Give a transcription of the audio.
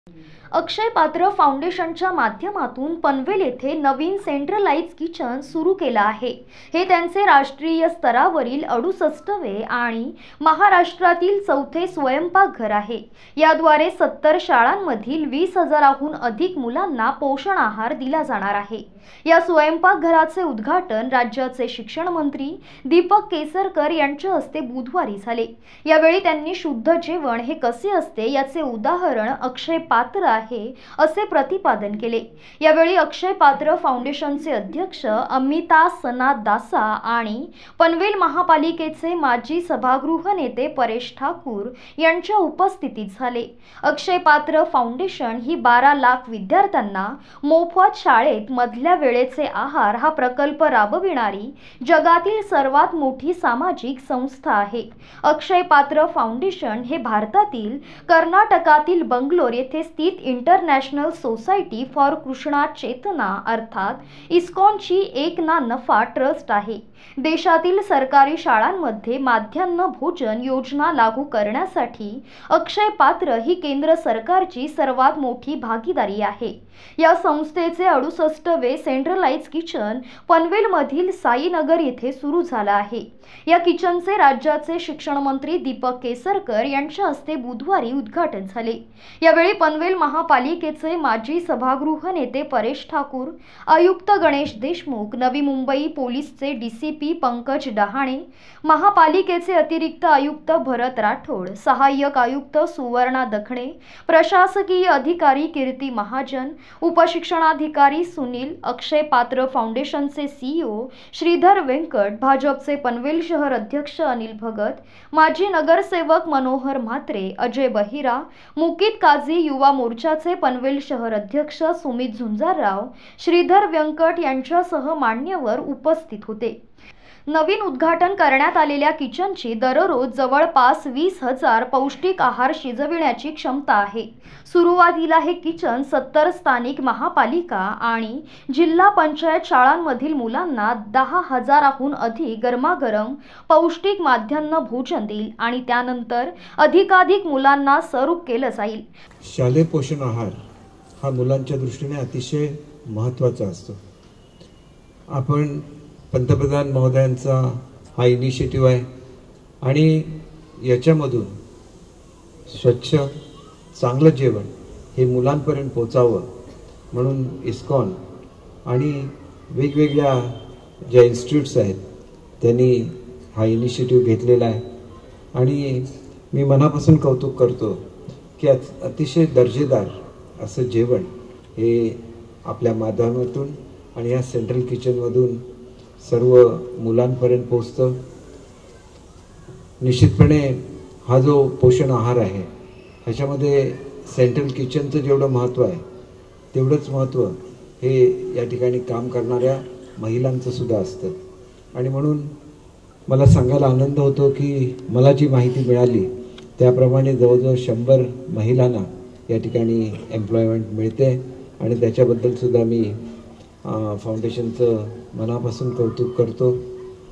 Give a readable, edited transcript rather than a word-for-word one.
अक्षय पात्र फाउंडेशनच्या माध्यमातून पनवेल येथे नवीन सेंट्रलाइज किचन सुरू केलं आहे। हे त्यांचे राष्ट्रीय स्तरावरील 68वे आणि महाराष्ट्रातील 4थे स्वयंपाकघर आहे। याद्वारे 70 शाळांमधील 20,000हून अधिक मुलांना पोषण आहार दिला जाणार आहे। या स्वयंपाकघराचे उद्घाटन राज्याचे शिक्षण मंत्री दीपक केसरकर यांच्या हस्ते बुधवारी झाले। यावेळी त्यांनी शुद्ध जेवण हे कसे असते याचे उदाहरण अक्षय पात्र आहे असे प्रतिपादन केले। यावेळी अक्षय पात्र फाउंडेशनचे अध्यक्ष अमिता सनादासा आणि पनवेल महापालिकेचे माजी सभागृह नेते परेश ठाकूर यांच्या उपस्थितीत झाले। अक्षय पात्र फाउंडेशन ही 12 लाख विद्यार्थ्यांना मोफत शाळेत मधल्या वेळेचे आहार हा प्रकल्प राबविणारी जगातील सर्वात मोठी सामाजिक संस्था आहे। अक्षय पात्र फाउंडेशन हे भारतातील कर्नाटकातील बंगलोर येथे स्थित international society for Krishna Chetana अर्थात इस्कॉनची एक ना नफा ट्रस्ट आहे। देशातील सरकारी शाळांमध्ये माध्यान्ह भोजन योजना लागू करण्यासाठी अक्षय पात्र ही केंद्र सरकारची सर्वात मोठी भागीदारी आहे। या संस्थेचे 68वे सेंट्रलाइज किचन पनवेलमधील साईनगर येथे सुरू झाले आहे। या किचनचे राज्याचे शिक्षण मंत्री दीपक केसरकर यांच्या हस्ते बुधवारी उद्घाटन झाले। यावेळी पनवेल महापालिकेचे माजी सभागृह नेते परेश ठाकूर, आयुक्त गणेश देशमुख, नवी मुंबई पोलीसचे डीसीपी पंकज डहाणे, महापालिकेचे अतिरिक्त आयुक्त भरत राठोड, सहाय्यक आयुक्त सुवर्णा दखणे, प्रशासकीय अधिकारी कीर्ती महाजन, उपशिक्षणाधिकारी सुनील, अक्षय पात्र फाउंडेशनचे सीईओ श्रीधर वेंकट, भाजपचे पनवेल शहर अध्यक्ष अनिल भगत, माजी नगरसेवक मनोहर म्हात्रे, अजय बहिरा, मुकीत काझी, युवा मोर्चाचे पनवेल शहर अध्यक्ष सुमित झुंजारराव, श्रीधर वेंकट यांच्यासह मान्यवर उपस्थित होते। नवीन उद्घाटन करण्यात आलेल्या किचनची दररोज जवळपास 20,000 पौष्टिक आहार शिजविण्याची क्षमता आहे। सुरुवातीला हे किचन 70 स्थानिक महापालिका आणि जिल्हा पंचायत शाळांमधील मुलांना 10,000हून अधिक गरमागरम पौष्टिक माध्यान्ह भोजन देईल आणि त्यानंतर अधिकाधिक मुलांना सर्व केलं जाईल। शालेय पोषण आहार हा मुलांच्या दृष्टीने अतिशय महत्त्वाचा असतो। आपण पंतप्रधान महोदयांचा हा इनिशिएटिव्ह आहे आणि याच्यामधून स्वच्छ चांगलं जेवण हे मुलांपर्यंत पोहोचावं म्हणून इस्कॉन आणि वेगवेगळ्या ज्या इन्स्टिट्यूट्स आहेत त्यांनी हा इनिशिएटिव्ह घेतलेला आहे आणि मी मनापासून कौतुक करतो की अतिशय दर्जेदार असं जेवण हे आपल्या माध्यमातून आणि या सेंट्रल किचनमधून सर्व मुलांपर्यंत पोहोचतं। निश्चितपणे हा जो पोषण आहार आहे ह्याच्यामध्ये सेंट्रल किचनचं जेवढं महत्त्व आहे तेवढंच महत्त्व हे या ठिकाणी काम करणाऱ्या महिलांचं सुद्धा असतं आणि म्हणून मला सांगायला आनंद होतो की मला जी माहिती मिळाली त्याप्रमाणे जवळजवळ 100 महिलांना या ठिकाणी एम्प्लॉयमेंट मिळते आणि त्याच्याबद्दल सुद्धा मी फाउंडेशनचं मनापासून कौतुक करतो।